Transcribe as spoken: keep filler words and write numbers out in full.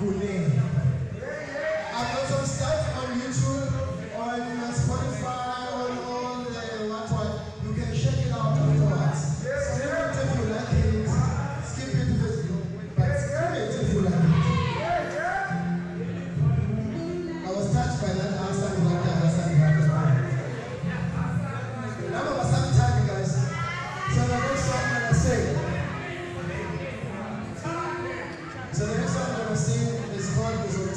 Gune. I've got some stuff on YouTube, on Spotify, on all the what what. You can check it out afterwards. Skip it if you like it. Skip it if it's but skip it if you like it. I was touched by that answer with that answer you have. Remember what's up time, guys. So the next song I'm gonna sing. So the next song I'm gonna sing is called